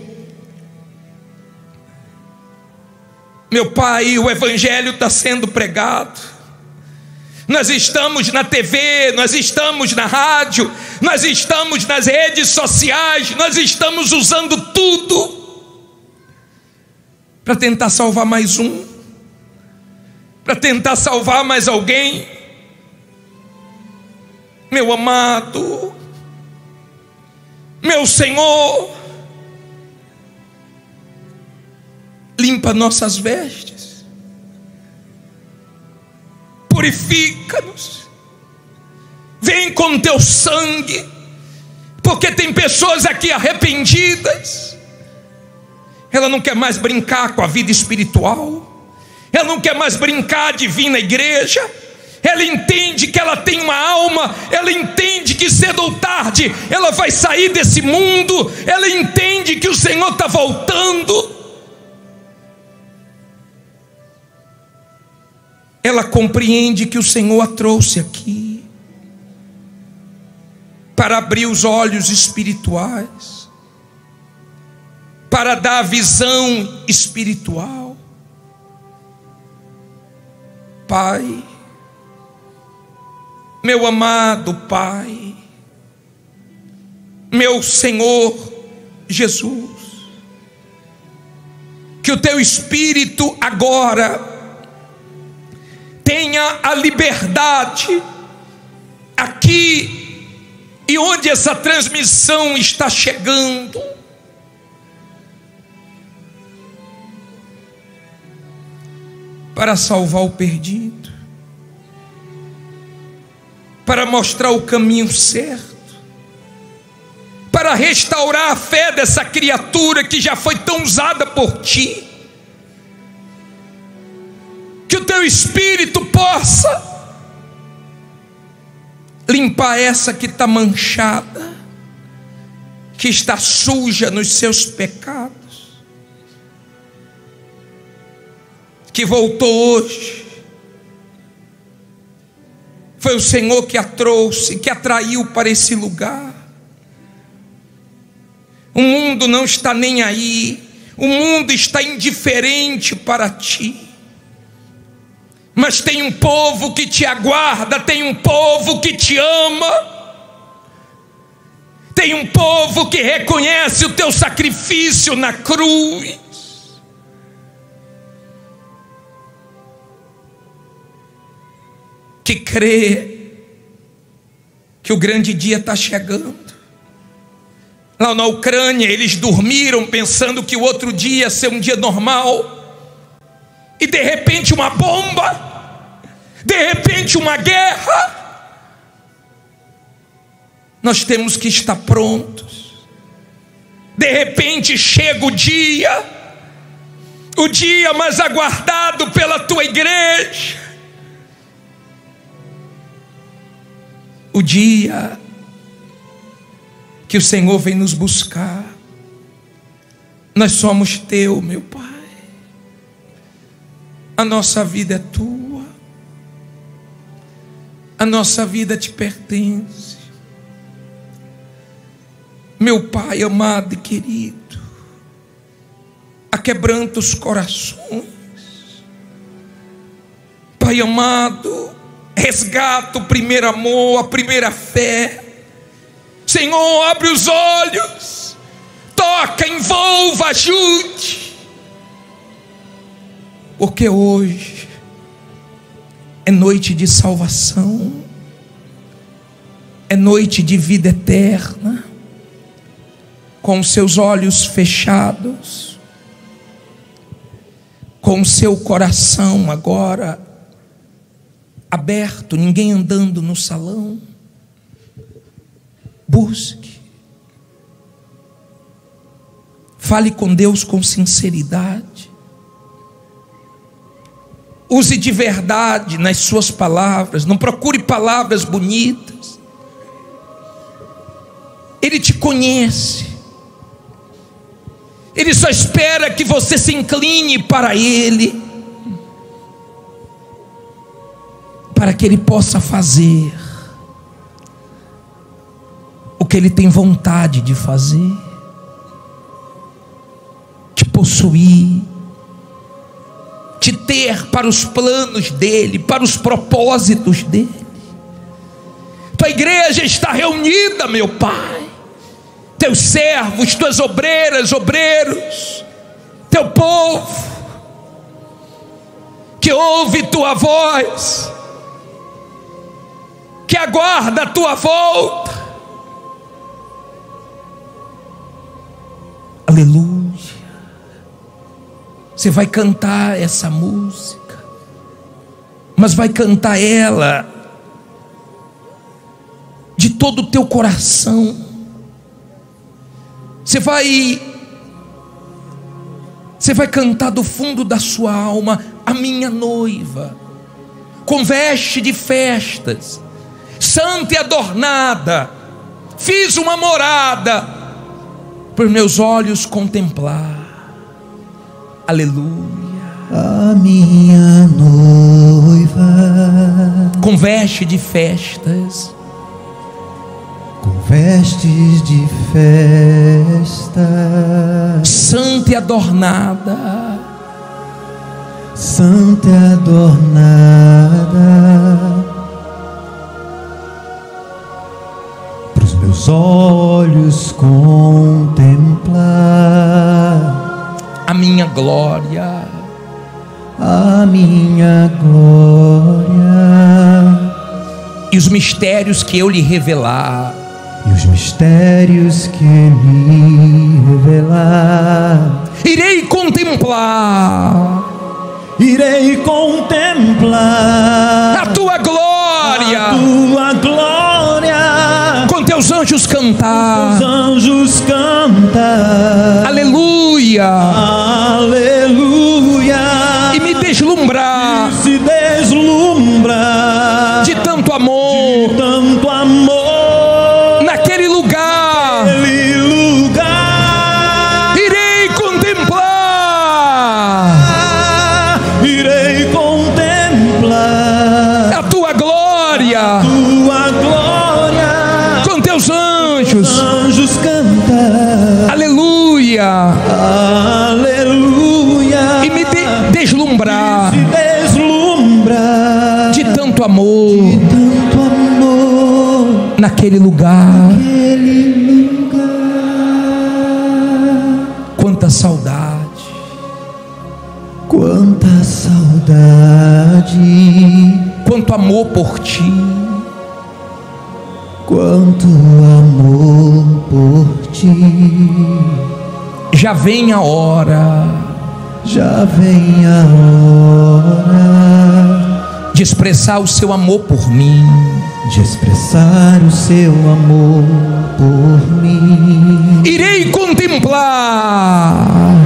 Meu Pai, o evangelho está sendo pregado. Nós estamos na TV, nós estamos na rádio, nós estamos nas redes sociais, nós estamos usando tudo para tentar salvar mais um, para tentar salvar mais alguém. Meu amado, meu Senhor, limpa nossas vestes, purifica-nos, vem com teu sangue, porque tem pessoas aqui arrependidas. Ela não quer mais brincar com a vida espiritual, ela não quer mais brincar de vir na igreja. Ela entende que ela tem uma alma, ela entende que cedo ou tarde ela vai sair desse mundo, ela entende que o Senhor está voltando. Ela compreende que o Senhor a trouxe aqui para abrir os olhos espirituais, para dar a visão espiritual. Pai, meu amado Pai, meu Senhor Jesus, que o teu Espírito agora tenha a liberdade aqui e onde essa transmissão está chegando, para salvar o perdido, para mostrar o caminho certo, para restaurar a fé dessa criatura que já foi tão usada por ti. Que o teu Espírito possa limpar essa que está manchada, que está suja nos seus pecados, que voltou hoje. Foi o Senhor que a trouxe, que atraiu para esse lugar. O mundo não está nem aí, o mundo está indiferente para ti. Mas tem um povo que te aguarda, tem um povo que te ama, tem um povo que reconhece o teu sacrifício na cruz. Que crê que o grande dia está chegando. Lá na Ucrânia eles dormiram pensando que o outro dia ia ser um dia normal, e de repente uma bomba, de repente uma guerra. Nós temos que estar prontos. De repente chega o dia mais aguardado pela tua igreja, o dia que o Senhor vem nos buscar. Nós somos teu, meu Pai. A nossa vida é tua, a nossa vida te pertence, meu Pai amado e querido. Aquebranta os corações, Pai amado, resgata o primeiro amor, a primeira fé. Senhor, abre os olhos, toca, envolva, ajude, porque hoje é noite de salvação, é noite de vida eterna. Com os seus olhos fechados, com o seu coração agora aberto, ninguém andando no salão, busque, fale com Deus com sinceridade, use de verdade nas suas palavras, não procure palavras bonitas. Ele te conhece, Ele só espera que você se incline para Ele, para que Ele possa fazer o que Ele tem vontade de fazer, te possuir, te ter para os planos dEle, para os propósitos dEle. Tua igreja está reunida, meu Pai, teus servos, tuas obreiras, obreiros, teu povo, que ouve tua voz, que aguarda a tua volta. Aleluia. Você vai cantar essa música, mas vai cantar ela de todo o teu coração. Você vai cantar do fundo da sua alma: a minha noiva, com veste de festas, santa e adornada, fiz uma morada por meus olhos contemplar. Aleluia. A minha noiva, com veste de festas, com vestes de festa, santa e adornada, santa e adornada, pros meus olhos contemplar a minha glória, a minha glória. os mistérios que eu lhe revelar. E os mistérios que me revelar. Irei contemplar a tua glória, com teus anjos cantar, aleluia, aleluia, e me deslumbrar, de tanto amor, naquele lugar, irei contemplar a tua glória, com teus anjos cantar, aleluia, e me deslumbrar, de tanto amor, naquele lugar. Quanta saudade, quanta saudade, quanto amor por ti, quanto amor por ti. Já vem a hora, já vem a hora de expressar o seu amor por mim, de expressar o seu amor por mim. Irei contemplar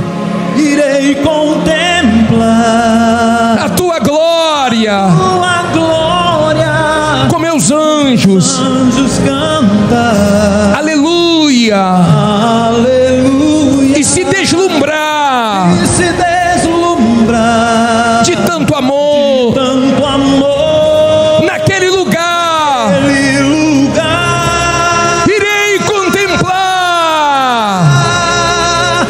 a tua glória, com meus anjos cantar, aleluia, e se deslumbrar, de tanto amor, naquele lugar, irei contemplar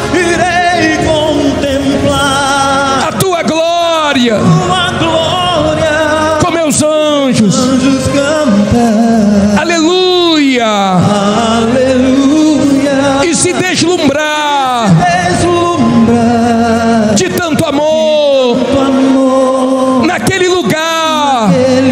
a tua glória, com meus anjos cantar, aleluia, e se deslumbrar, de tanto amor, naquele lugar.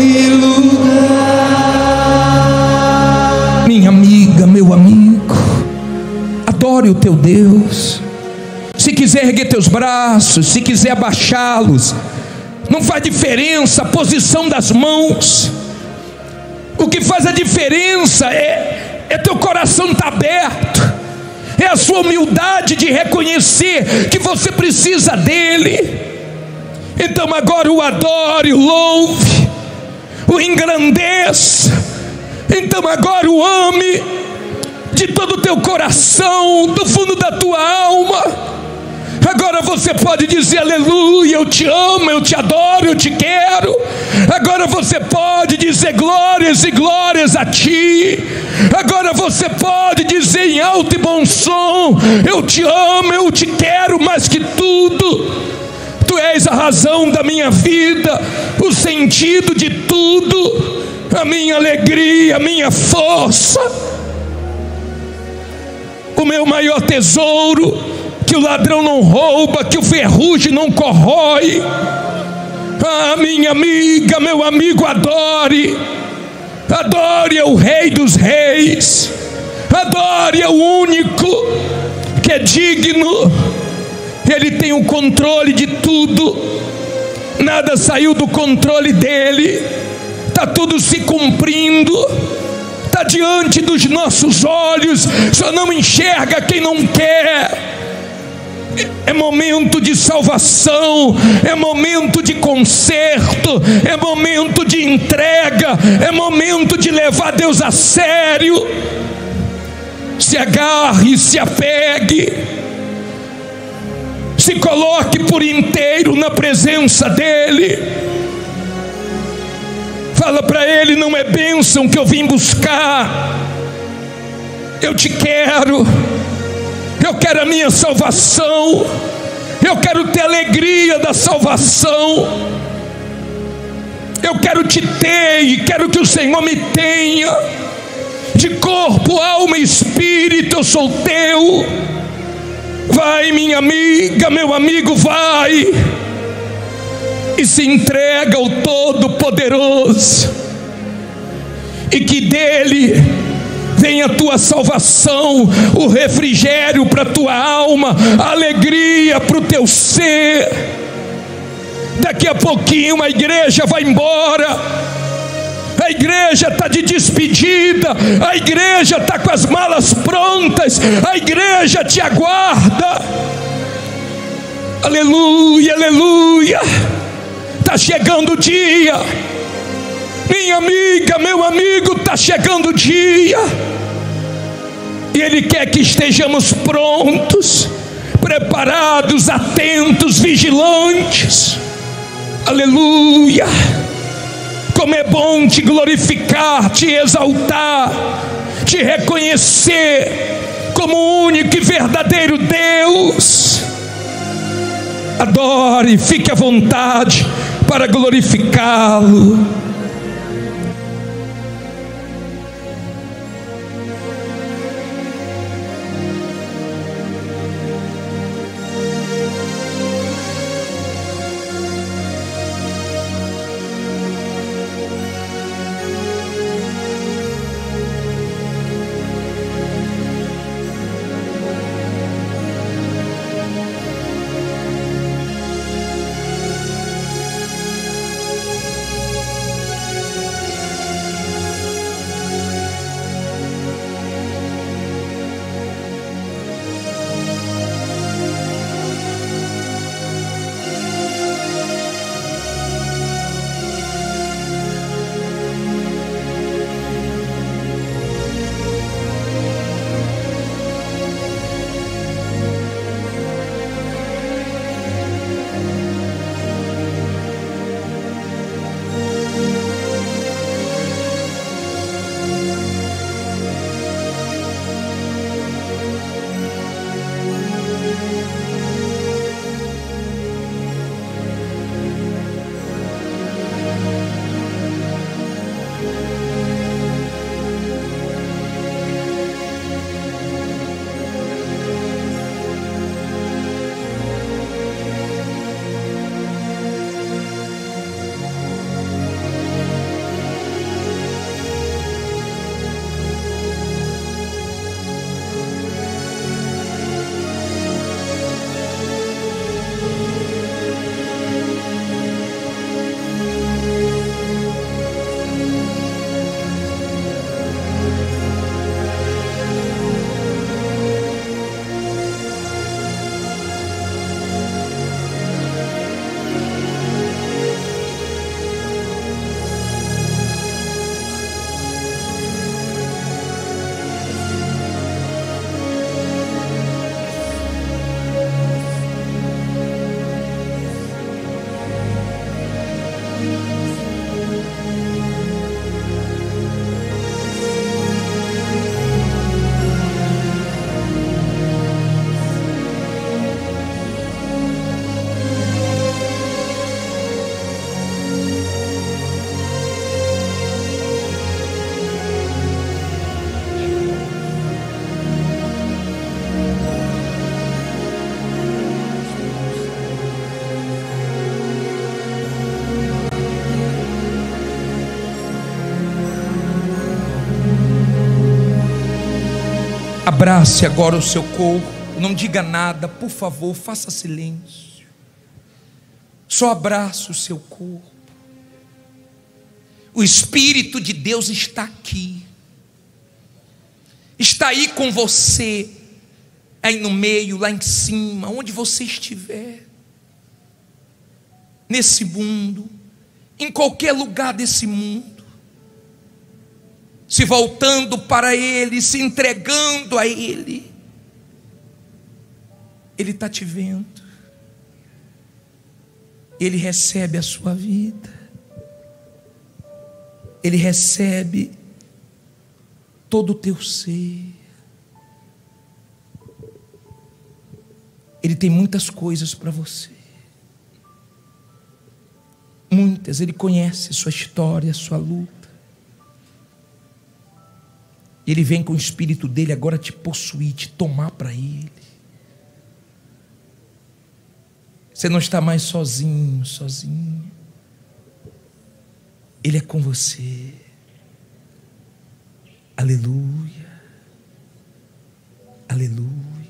Minha amiga, meu amigo, adore o teu Deus. Se quiser erguer teus braços, se quiser abaixá-los, não faz diferença a posição das mãos. O que faz a diferença é teu coração estar aberto, é a sua humildade de reconhecer que você precisa dele. Então agora o adore, o louve, o engrandeça. Então agora o ame de todo o teu coração, do fundo da tua alma. Agora você pode dizer aleluia, eu te amo, eu te adoro, eu te quero. Agora você pode dizer glórias e glórias a ti. Agora você pode dizer em alto e bom som, eu te amo, eu te quero mais que tudo. Tu és a razão da minha vida, o sentido de tudo, a minha alegria, a minha força, o meu maior tesouro, que o ladrão não rouba, que o ferrugem não corrói. Ah, minha amiga, meu amigo, adore ao Rei dos Reis, adore ao único que é digno. Ele tem o controle de tudo, nada saiu do controle dele, está tudo se cumprindo, está diante dos nossos olhos, só não enxerga quem não quer. É momento de salvação, é momento de conserto, é momento de entrega, é momento de levar Deus a sério. Se agarre, se apegue, se coloque por inteiro na presença dele. Fala para ele: não é bênção que eu vim buscar, eu te quero. Eu quero a minha salvação, eu quero ter alegria da salvação, eu quero te ter e quero que o Senhor me tenha, de corpo, alma e espírito eu sou teu. Vai, minha amiga, meu amigo, vai e se entrega ao Todo-Poderoso. e que dele venha a tua salvação, o refrigério para a tua alma, a alegria para o teu ser. Daqui a pouquinho a igreja vai embora, a igreja está de despedida, a igreja está com as malas prontas, a igreja te aguarda. Aleluia, aleluia. Está chegando o dia, minha amiga, meu amigo, está chegando o dia, e Ele quer que estejamos prontos, preparados, atentos, vigilantes. Aleluia. Como é bom te glorificar, te exaltar, te reconhecer como o único e verdadeiro Deus. Adore, fique à vontade para glorificá-lo. Abrace agora o seu corpo, não diga nada, por favor, faça silêncio. Só abrace o seu corpo. O Espírito de Deus está aqui, está aí com você, aí no meio, lá em cima, onde você estiver, nesse mundo, em qualquer lugar desse mundo, se voltando para Ele, se entregando a Ele. Ele está te vendo, Ele recebe a sua vida, Ele recebe todo o teu ser. Ele tem muitas coisas para você, muitas. Ele conhece sua história, sua luta. Ele vem com o Espírito dele agora te possuir, te tomar para Ele. Você não está mais sozinho, sozinha. Ele é com você. Aleluia, aleluia.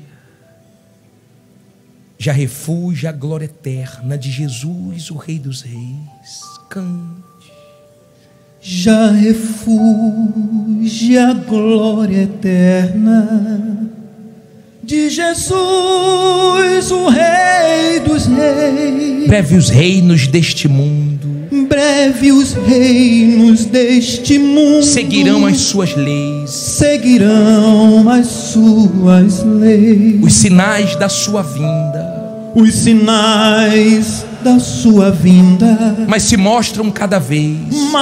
Já refúgio a glória eterna de Jesus, o Rei dos Reis. Cante. Já refúgio a glória eterna de Jesus, o Rei dos Reis. Breve os reinos deste mundo, breve os reinos deste mundo seguirão as suas leis, seguirão as suas leis. Os sinais da sua vinda, os sinais da sua vinda, mas se mostram cada vez,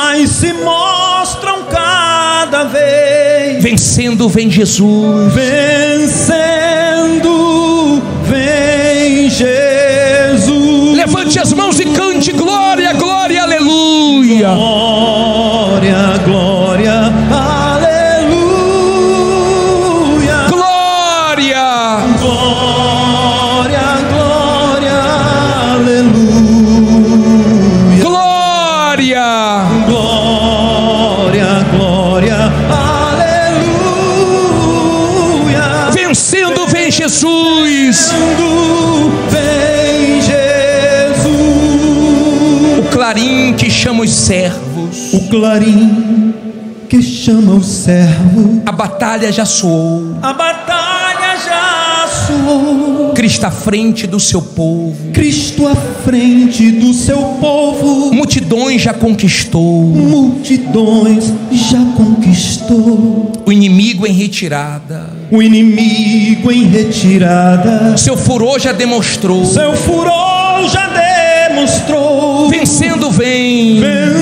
vencendo vem Jesus, vencendo vem Jesus. Levante as mãos e cante glória, glória, aleluia. Glória, glória, aleluia. Glória, glória, glória, aleluia. Glória, glória, glória, aleluia. Vencendo vem Jesus. Clarim que chama os servos, o clarim que chama os servos. A batalha já soou, a batalha já soou. Cristo à frente do seu povo, Cristo à frente do seu povo. Multidões já conquistou, multidões já conquistou. O inimigo em retirada, o inimigo em retirada. Seu furor já demonstrou, seu furor já demonstrou. Vencendo vem,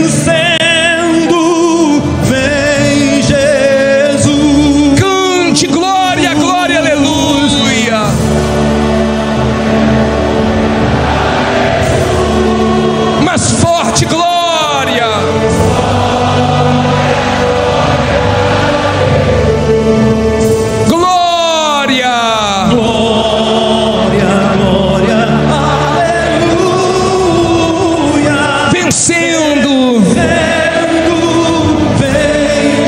vencendo vem Jesus. Cante glória, glória, aleluia. Mais forte, glória. Glória, glória, glória, aleluia. Vencendo vem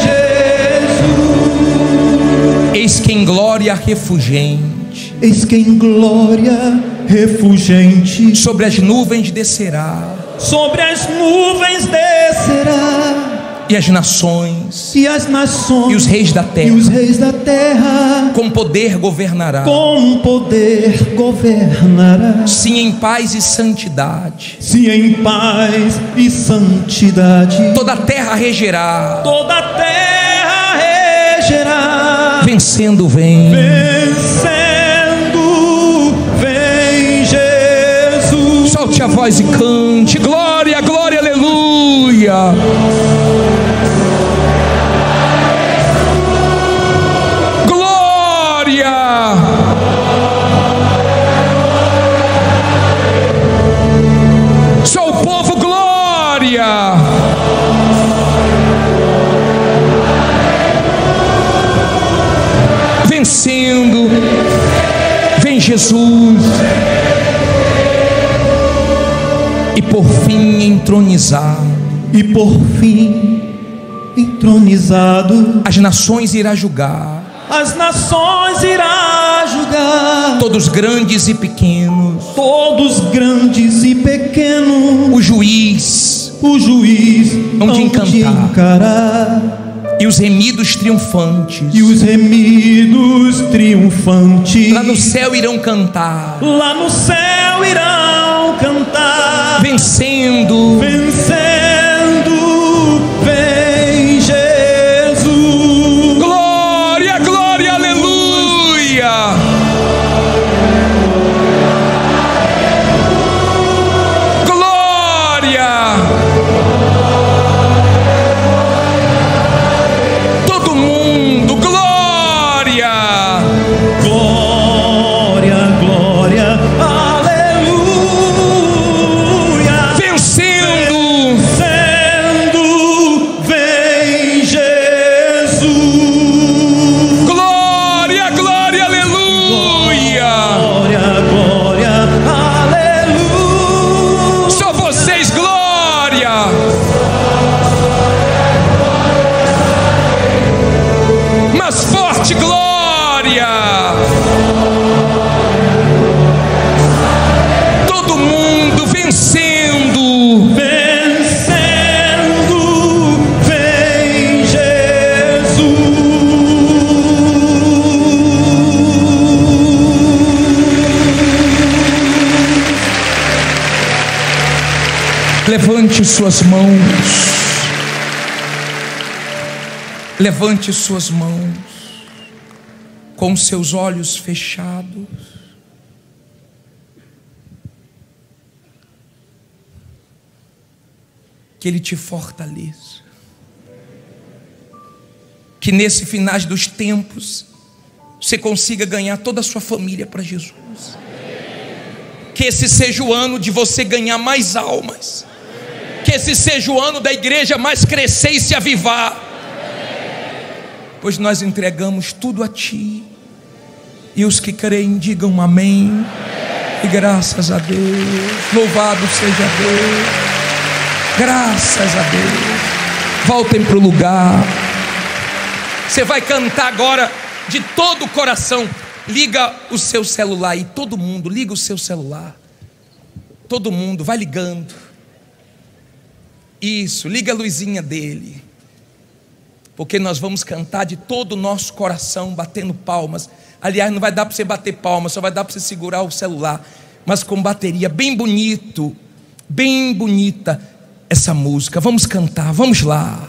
Jesus. Eis que em glória refulgente, eis que em glória refulgente, sobre as nuvens descerá, sobre as nuvens descerá. E as nações, e as nações, e os reis da terra, e os reis da terra, com poder governará, com poder governará. Sim, em paz e santidade, sim, em paz e santidade. Toda a terra regerá, toda a terra regerá. Vencendo vem, vencendo vem Jesus. Solte a voz e cante glória, glória, aleluia. Só o povo, glória. Vencendo vem Jesus. E por fim entronizado, e por fim entronizado, as nações irá julgar, as nações irá julgar, todos grandes e pequenos, todos grandes e pequenos. O juiz hão de encarar, e os remidos triunfantes, lá no céu irão cantar, lá no céu irão cantar. Vencendo, vencendo vem Jesus. Glória, glória, aleluia. Glória. Todo mundo, glória. Glória, glória, aleluia. Vencendo Levante suas mãos. Levante suas mãos. Com seus olhos fechados. Que Ele te fortaleça. Que nesse final dos tempos você consiga ganhar toda a sua família para Jesus. Que esse seja o ano de você ganhar mais almas. Que esse seja o ano da igreja mais crescer e se avivar. Pois nós entregamos tudo a Ti. E os que creem digam amém. E graças a Deus. Louvado seja Deus. Graças a Deus. Voltem para o lugar. Você vai cantar agora de todo o coração. Liga o seu celular aí. Todo mundo, liga o seu celular. Todo mundo, vai ligando. Isso, liga a luzinha dele. Porque nós vamos cantar de todo o nosso coração, batendo palmas. Aliás, não vai dar para você bater palmas, só vai dar para você segurar o celular. Mas com bateria, bem bonito, bem bonita essa música. Vamos cantar, vamos lá.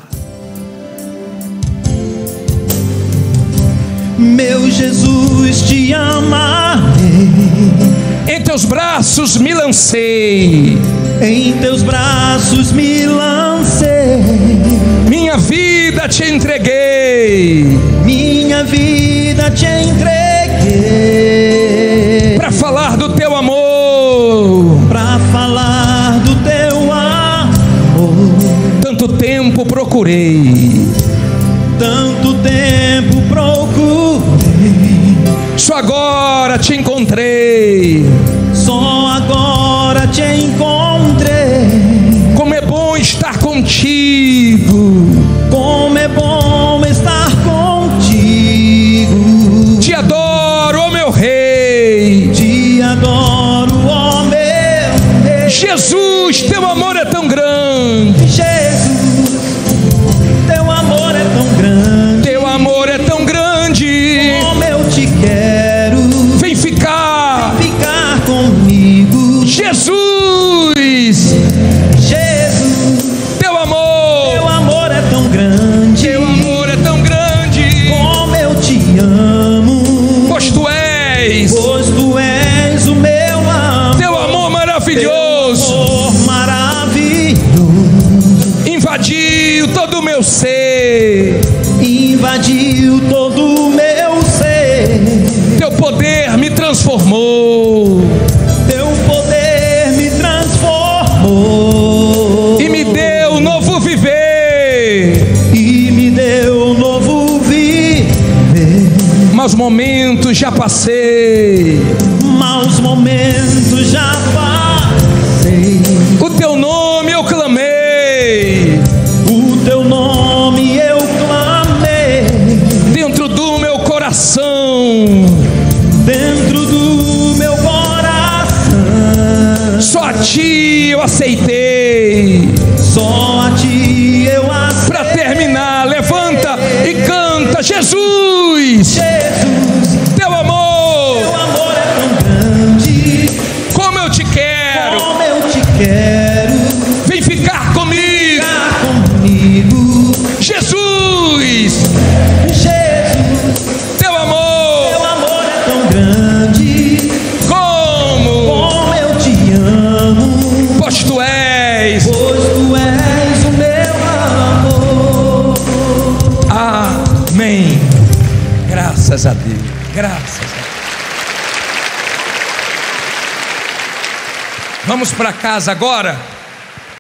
Meu Jesus, te amarei. Em teus braços me lancei. Em teus braços me lancei. Minha vida te entreguei. Minha vida te entreguei. Para falar do teu amor. Para falar do teu amor. Tanto tempo procurei. Tanto tempo procurei. Só agora te encontrei. Só agora te encontrei. Como é bom estar contigo. Como é bom estar contigo. Te adoro, ó meu Rei. Te adoro, ó meu Rei. Jesus, teu amor é tão grande. Jesus, teu amor é tão grande. Teu amor é tão grande. Como eu te quero. Vem ficar. Vem ficar comigo. Jesus. Jesus, teu amor é tão grande. Teu amor é tão grande. Como eu te amo. Pois tu és o meu amor. Teu amor maravilhoso. Teu amor maravilhoso. Invadiu todo o meu ser. Invadiu todo o meu ser. Teu poder me transformou. Teu poder me transformou. E me deu novo viver. E me deu novo viver. Maus momentos já passei. Maus momentos já passei. O teu nome eu clamei. O teu nome eu clamei. Dentro do meu coração. Dentro do meu coração. Só a Ti eu aceitei. Só a Ti eu aceitei. Para terminar, levanta e canta. Jesus. Jesus, teu amor é tão grande. Como eu te quero. Como eu te quero. Vem ficar comigo. Ficar comigo. Jesus. Jesus, teu amor é tão grande. Como eu te amo. Pois tu és o meu amor. Amém. Graças a Deus. Graças a Deus. Vamos para casa agora.